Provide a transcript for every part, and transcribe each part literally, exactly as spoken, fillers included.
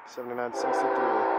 seventy-nine sixty-three.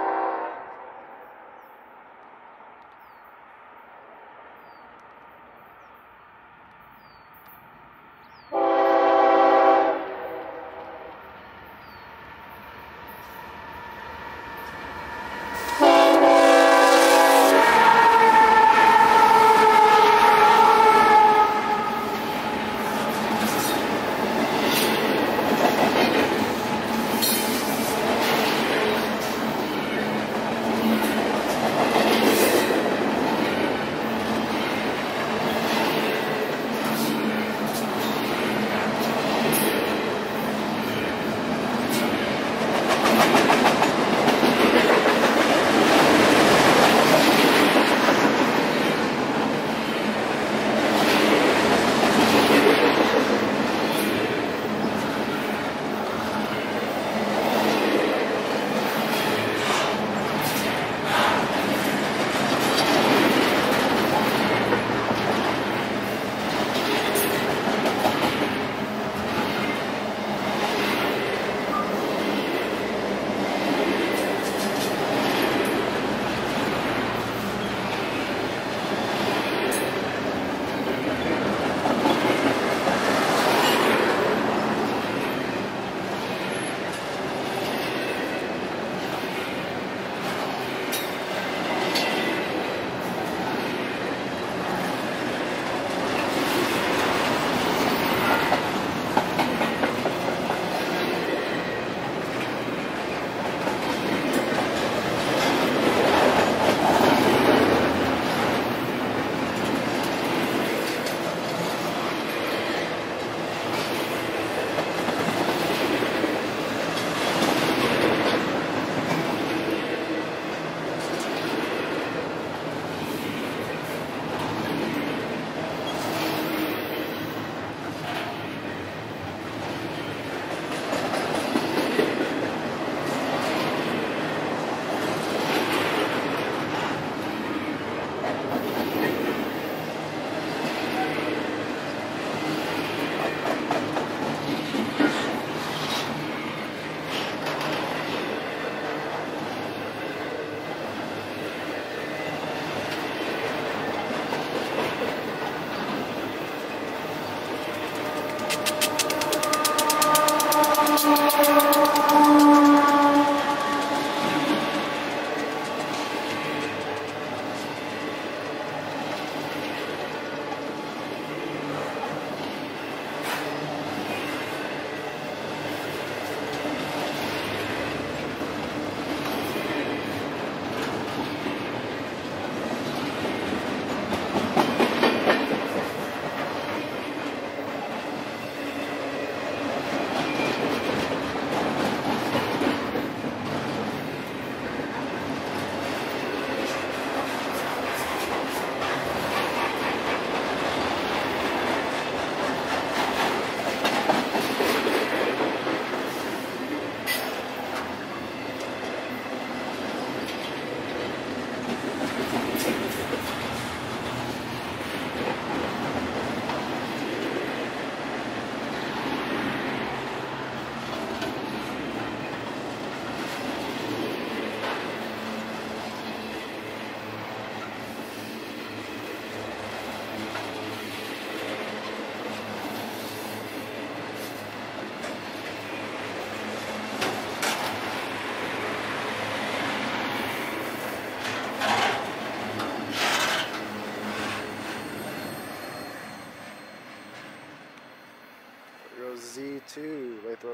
Z two, Lathrop.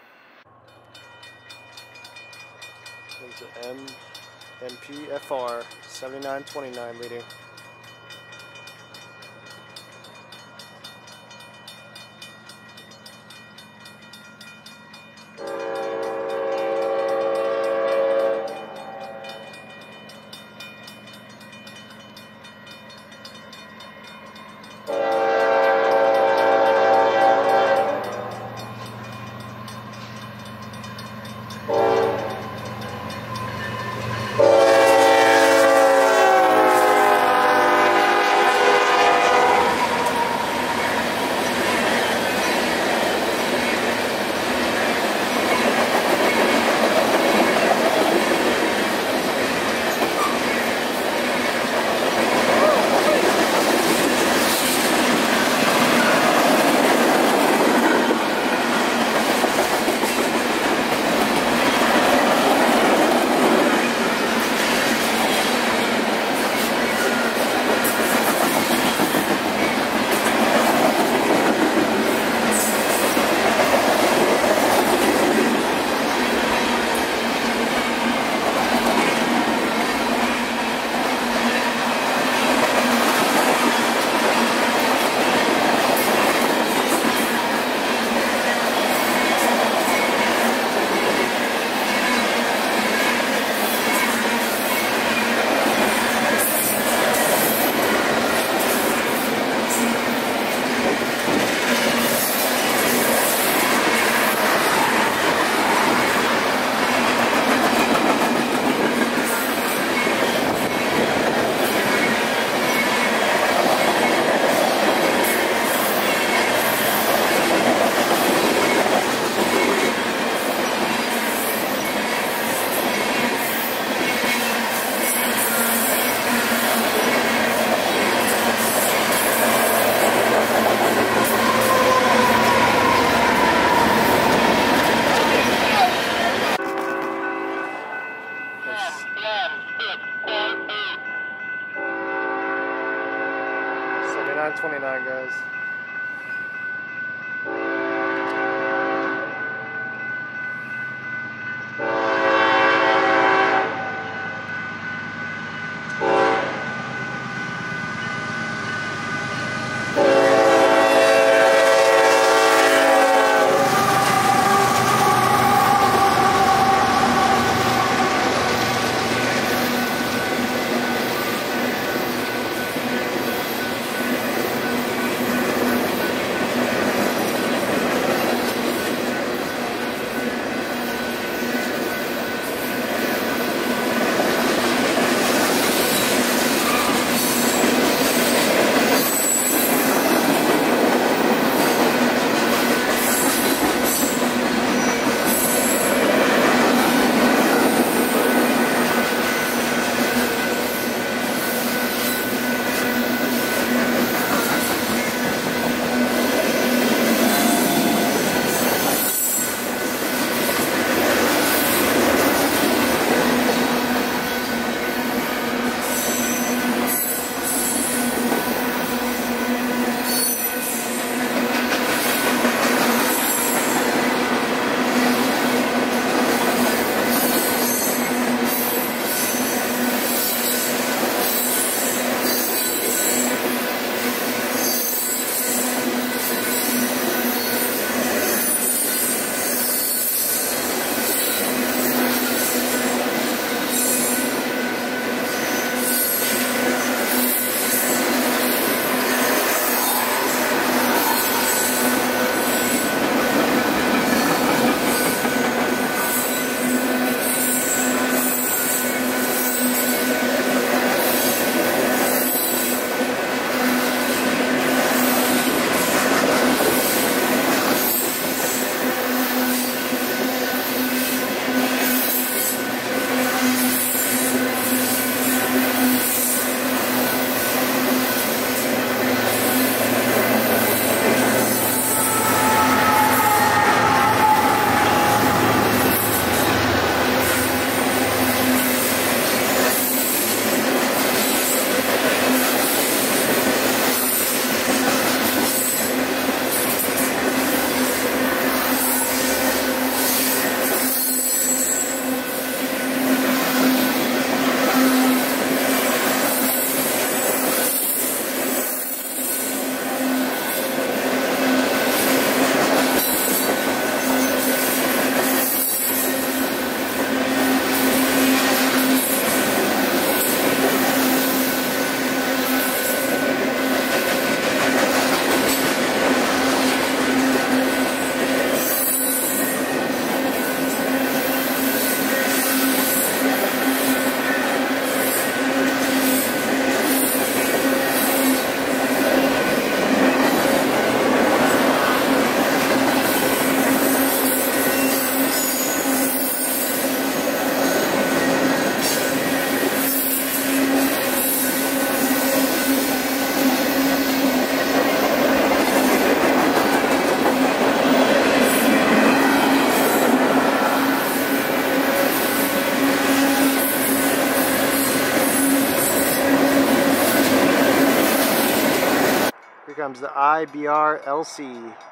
Into M, N P F R, seventy-nine twenty-nine leading. twenty-nine, guys. Comes the I B R L C.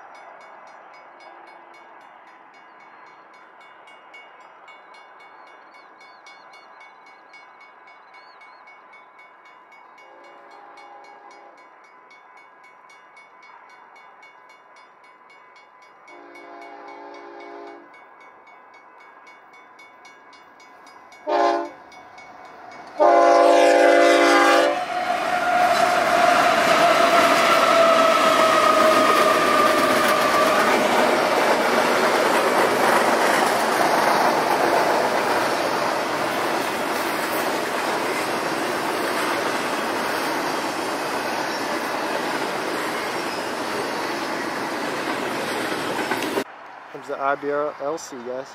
Comes the I B R L C, guys.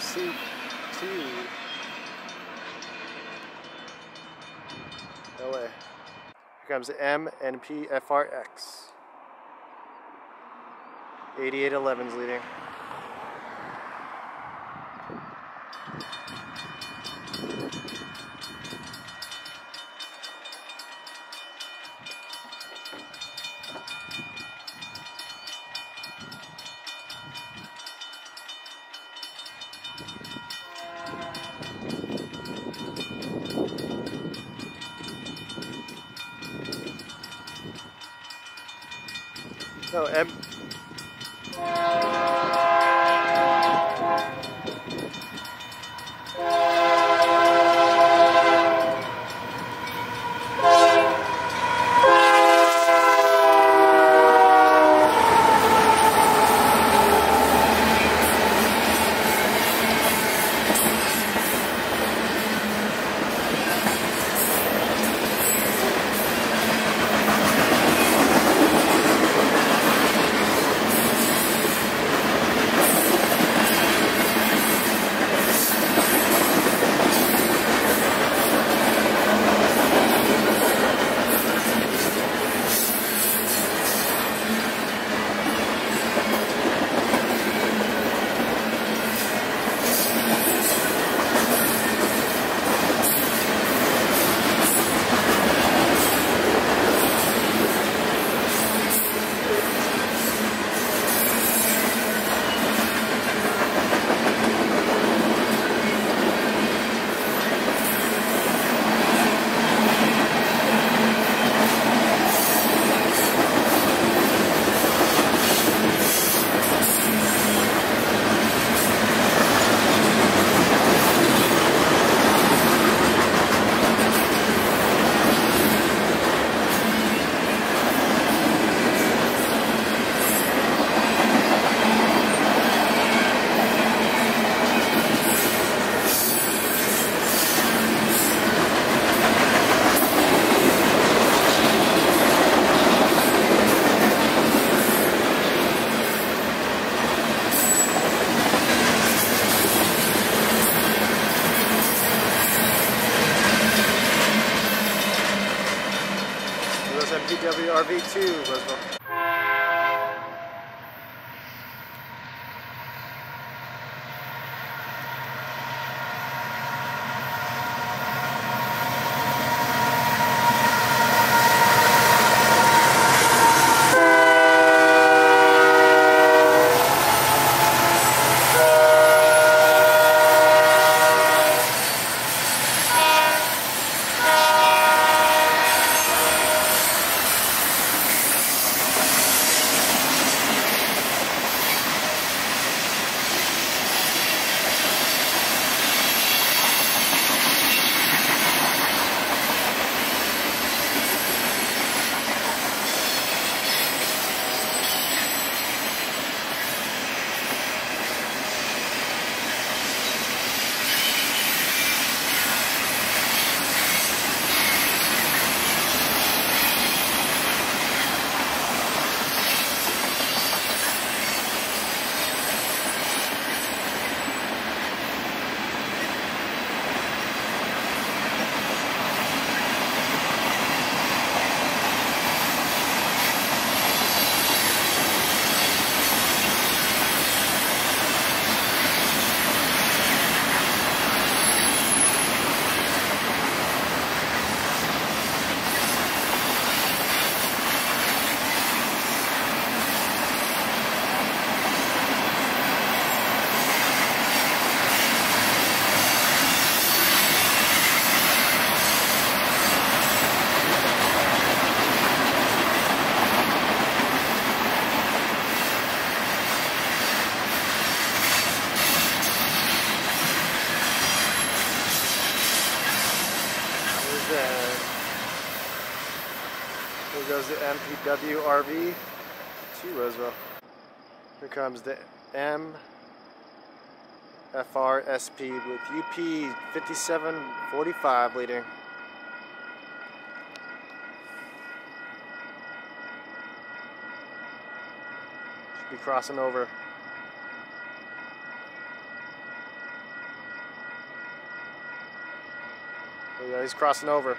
C two. No way. Here comes the M N P F R X. eighty-eight eleven's leading. No, M. M P W R V two, Roseville. Here goes the M P W R V to Roseville. Here comes the M F R S P with U P fifty-seven forty-five leading. Should be crossing over. Yeah, he's crossing over.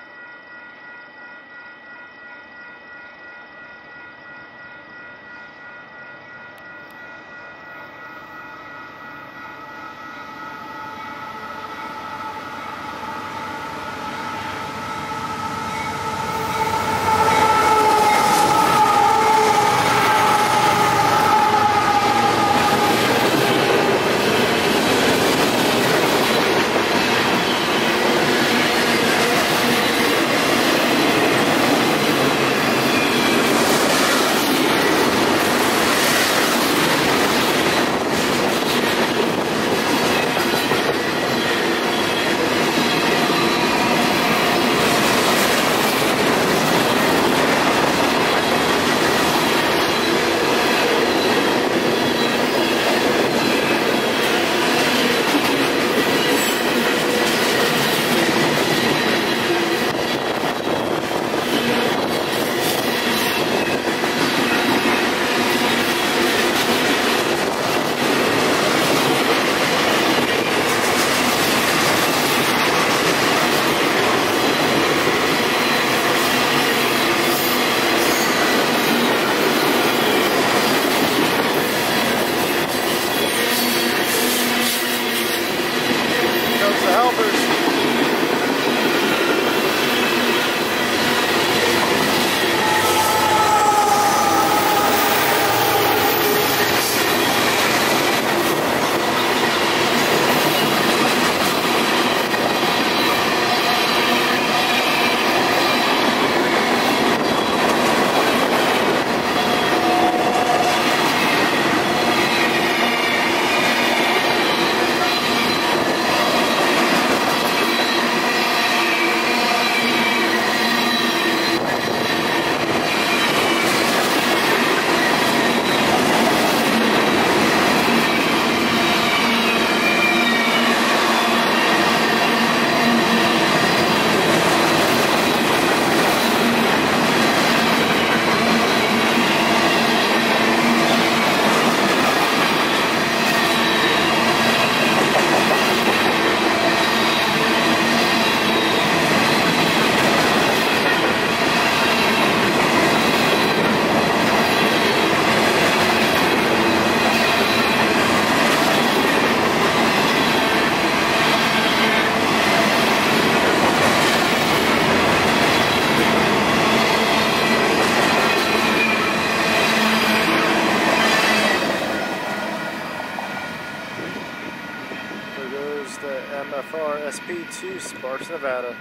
M F R S P two Sparks, Nevada.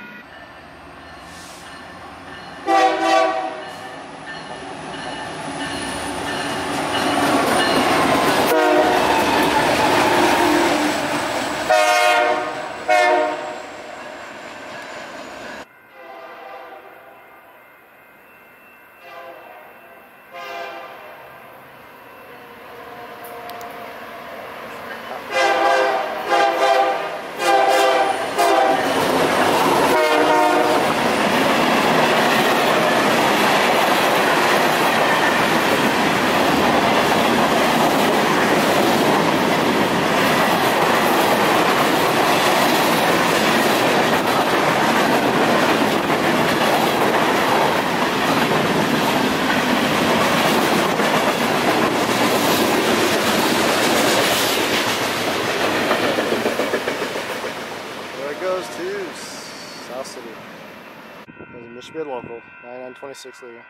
Goes to South City. There's a Michigan local, ninety-nine twenty-six legal.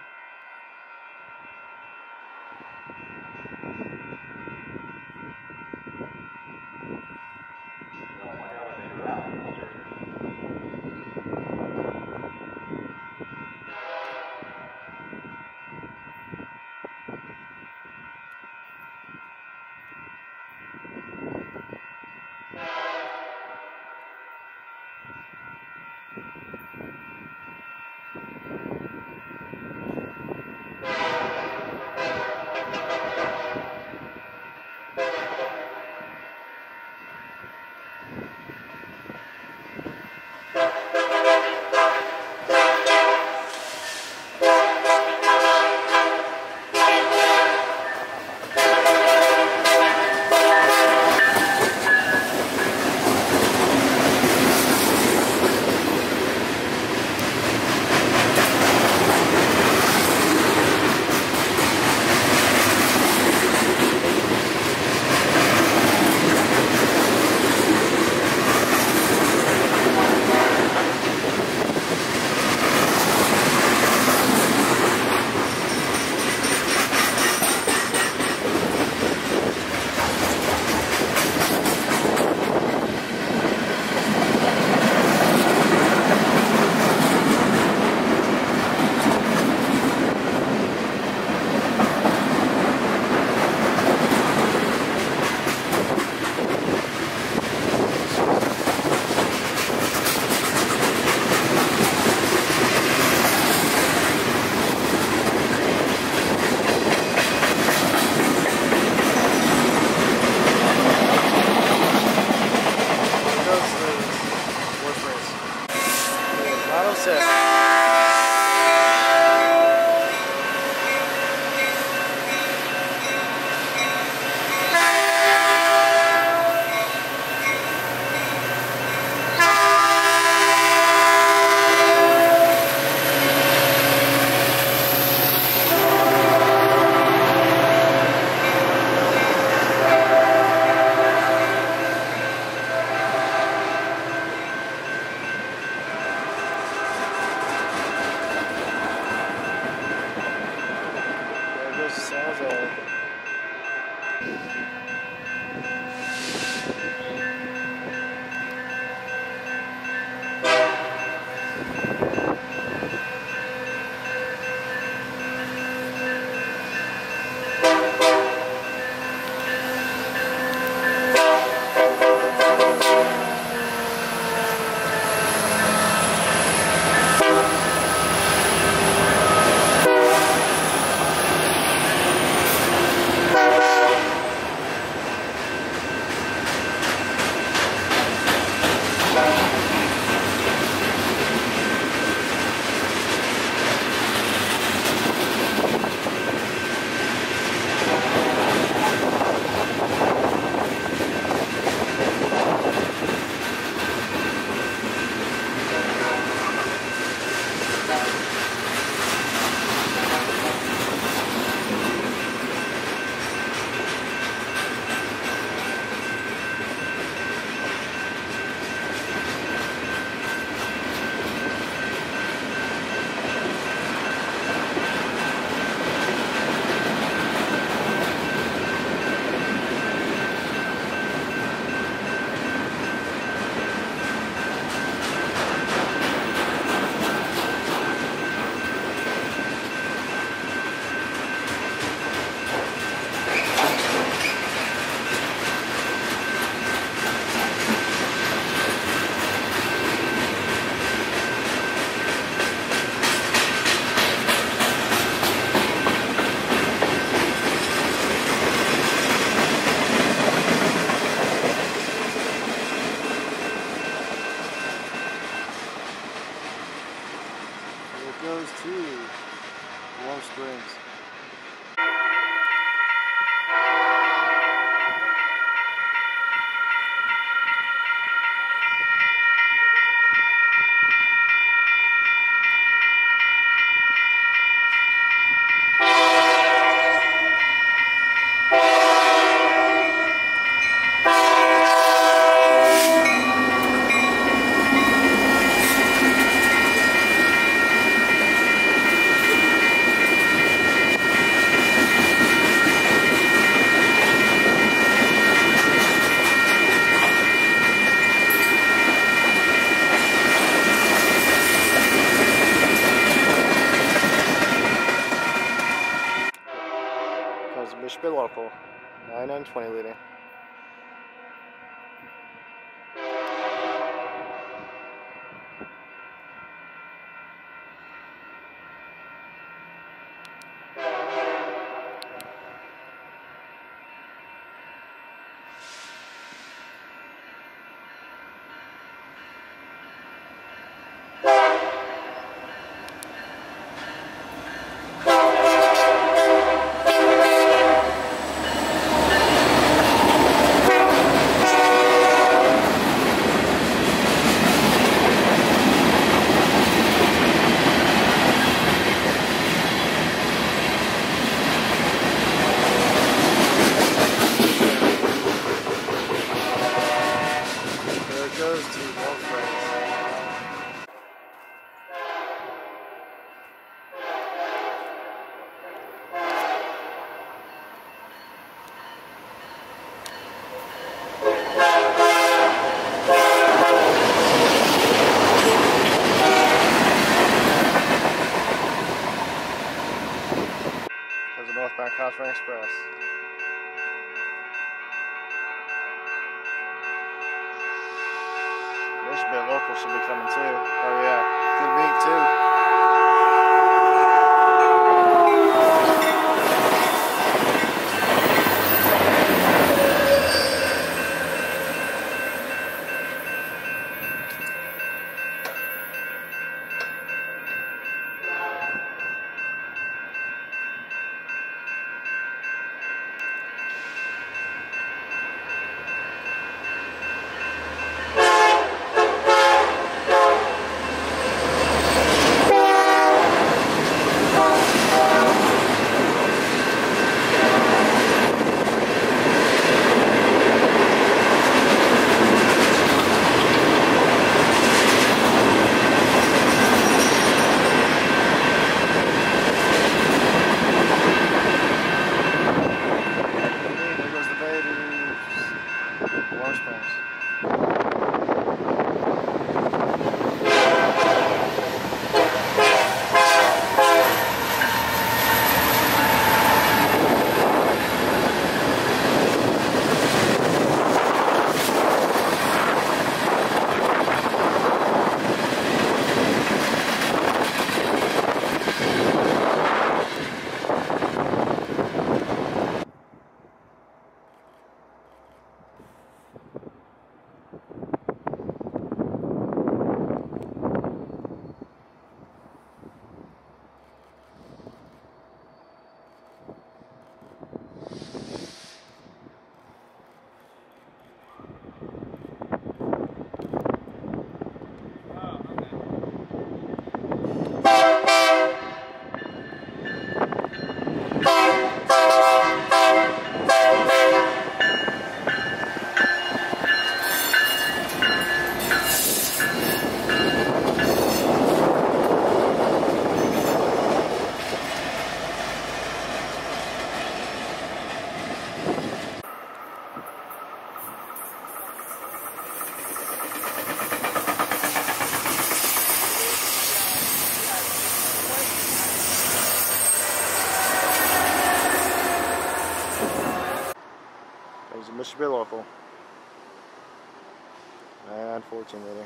Joseph. Salzo. Goes to Warm Springs. Michigan Local, nine and twenty liter. Goes to Warm Springs. There's a northbound Crossrun Express. Michigan Local should be coming too. Oh yeah, good meet too. local. Unfortunately.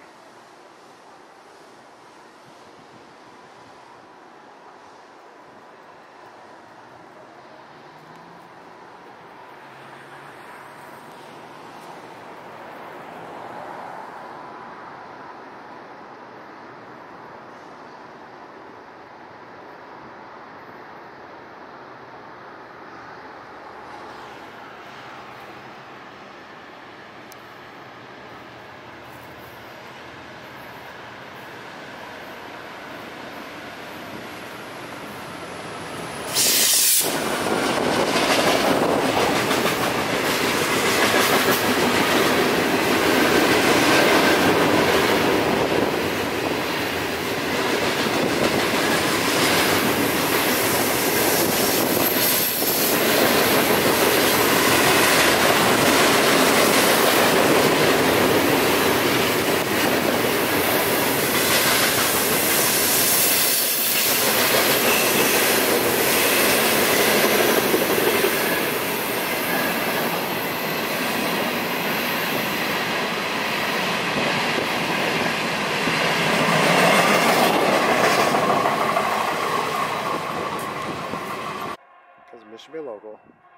Should be local.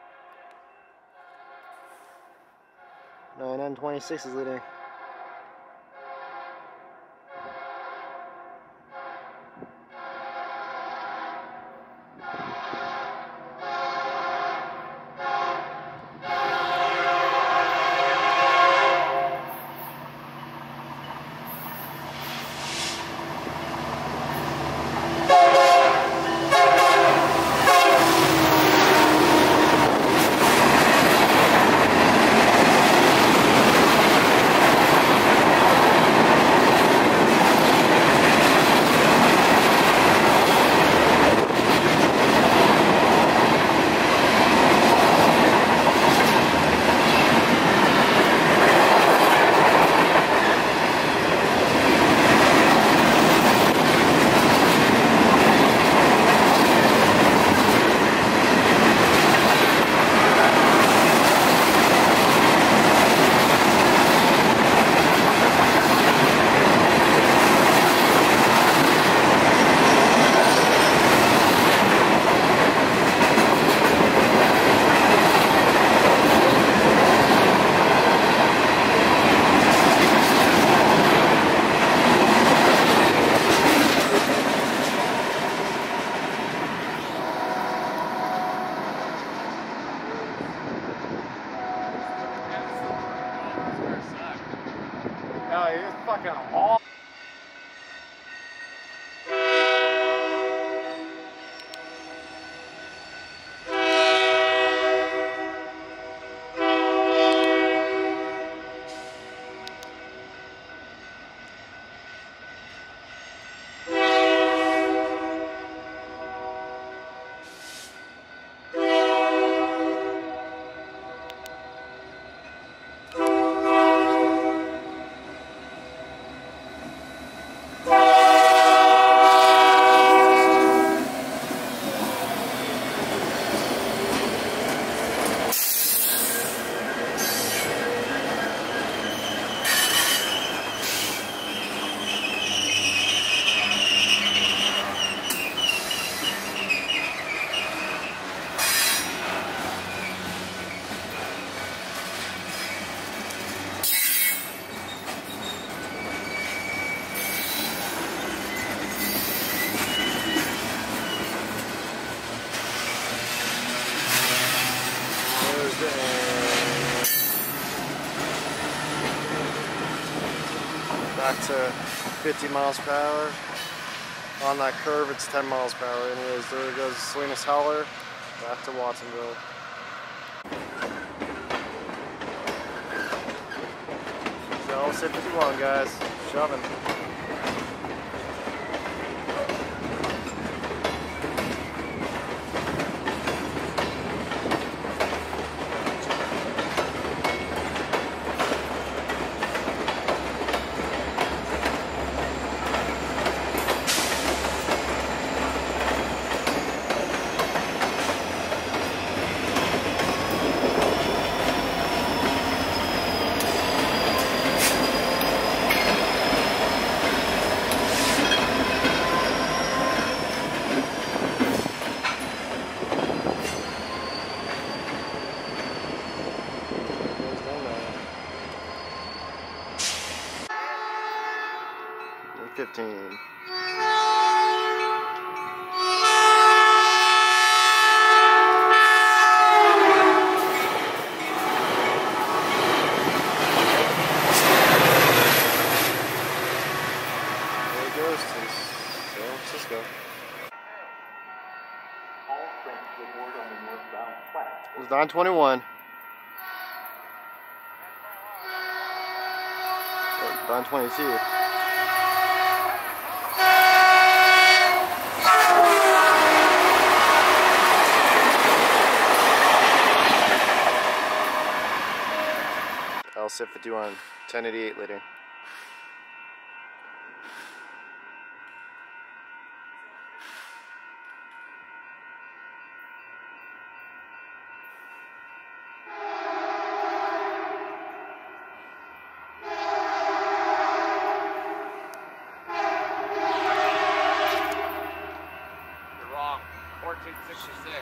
nine N twenty-six is leading. No, you're fucking awful. Back to fifty miles per hour. On that curve, it's ten miles per hour. Anyways, there goes Salinas Howler. Back to Watsonville. So, sit fifty-one, guys. Shoving. one fifteen. There it goes to San Francisco. All trains report on the northbound platform. It was nine twenty-one. nine twenty-two. L S I P fifty-one, ten eighty-eight later. fourteen sixty-six.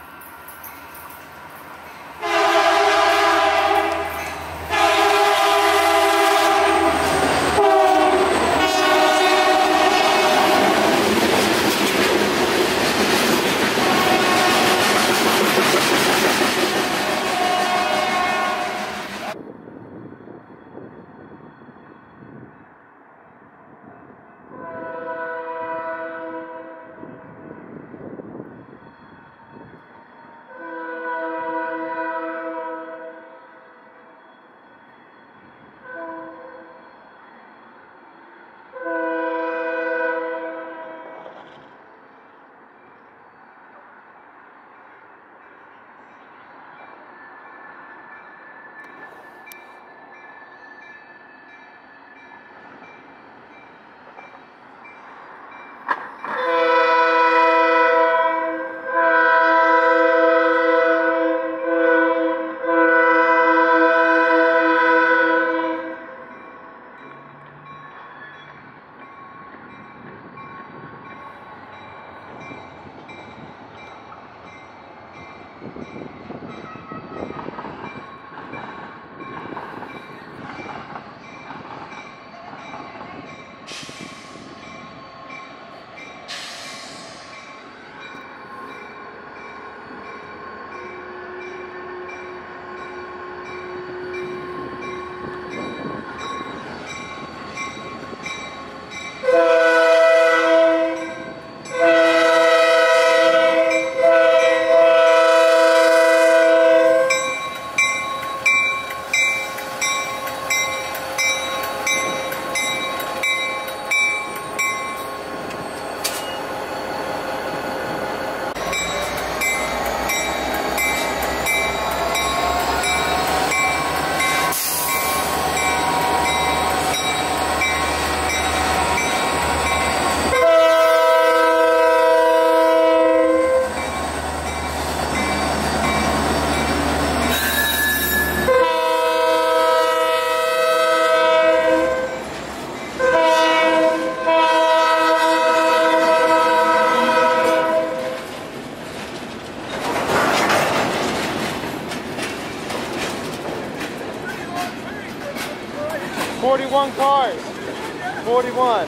forty-one cars. forty-one.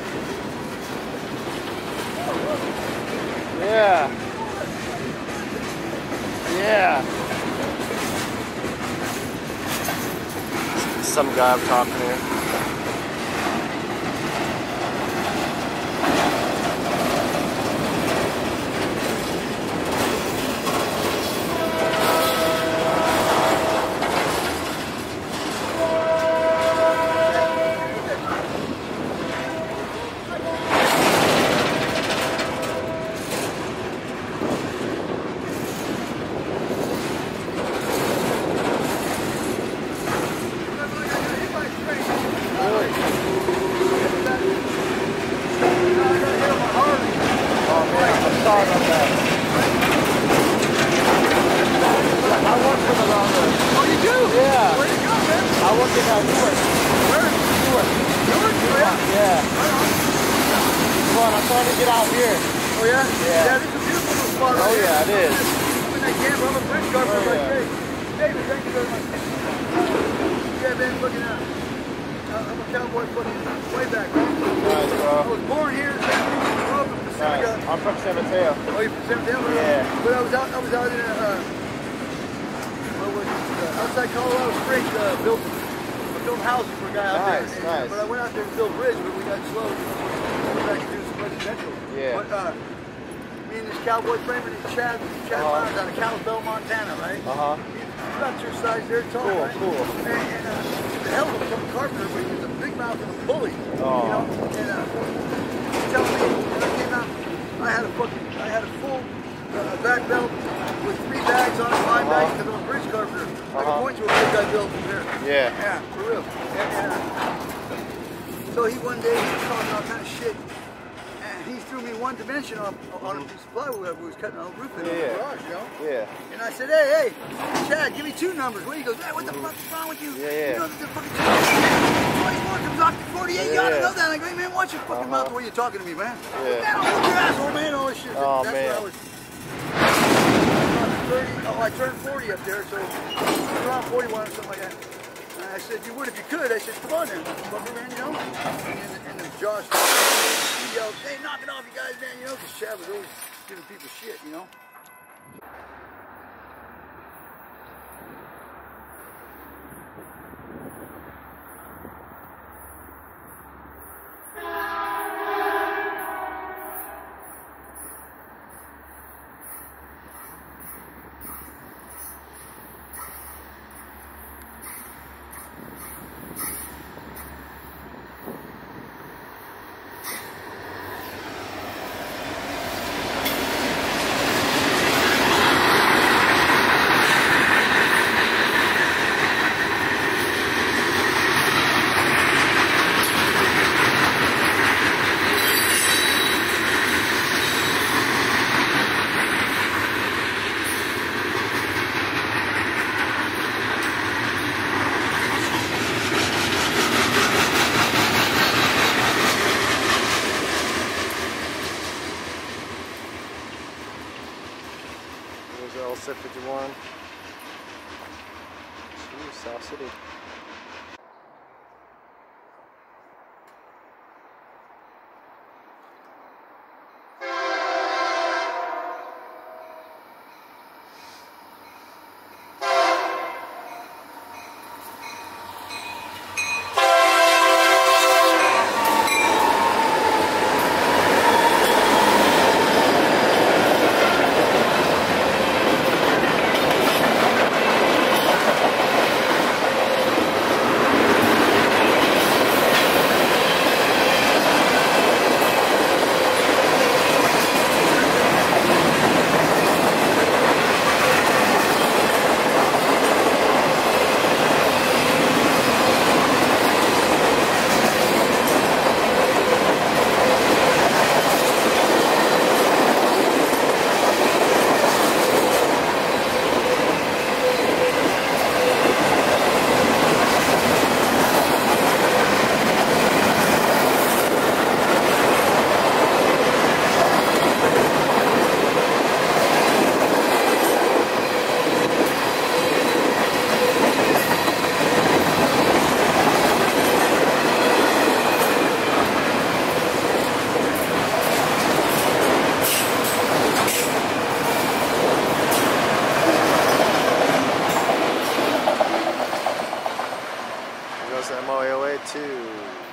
Yeah. Yeah. Some guy I'm talking to. I work in uh, Newark. Where? Newark. Newark? Oh, yeah? Yeah. Come on, I'm trying to get out here. Oh, yeah? Yeah. Yeah, this is a beautiful little spot right Oh, here. yeah, it is. I'm in that camper. I'm a bridge guard for Oh, like, yeah. hey, David, thank you very much. Yeah, man, looking out. Uh, I'm a cowboy footing way back, right? Right. I was born here. Grew up in Pacifica. Nice. I'm from San Mateo. Oh, you're from San Mateo? Yeah. But I was out. I was out in uh, what was it? Uh, outside Colorado Springs. Uh, built. I built houses for a guy out Nice, there. And, nice. But I went out there to build a bridge, but we got slow. I went back to do some residential. Yeah. But uh, me and this cowboy friend, and Chad, Chad Uh-huh. Myers out of Kalispell, Montana, right? Uh huh. He's about your size there, tall. Cool, right? cool. And, and uh, the hell of a fucking carpenter, but he was a big mouth and a bully. Oh. You know? And uh, he's telling me when I came out, I had a fucking, I had a full uh, back belt with three bags on it, five Uh-huh. bags, because I'm a bridge carpenter. I Uh-huh. can point to a big guy built from there. Yeah. Yeah, for real. And, and, uh, so he one day he was talking all kind of shit. And he threw me one dimension on, on a piece of plywood we was cutting a roof in Yeah. the garage, you know? Yeah. And I said, hey, hey, Chad, give me two numbers. Where he goes, hey, what the fuck is wrong with you? Yeah, yeah. You know, the fucking twenty-four comes off to forty-eight. You ought to Yeah. know that. I go, hey, man, watch your fucking Uh-huh. mouth the way you're talking to me, man. Yeah. Man, I'll whoop your asshole, man, all this shit. Oh, That's man. what I was. thirty, oh, I turned forty up there, so around forty-one or something like that. And I said, you would if you could. I said, come on then, fucker, man, you know? And, and then Josh, he yelled, hey, knock it off, you guys, man, you know? Because Chad was always giving people shit, you know? There's L S I P fifty-one. Jeez, South City. Goes to M O A O A two.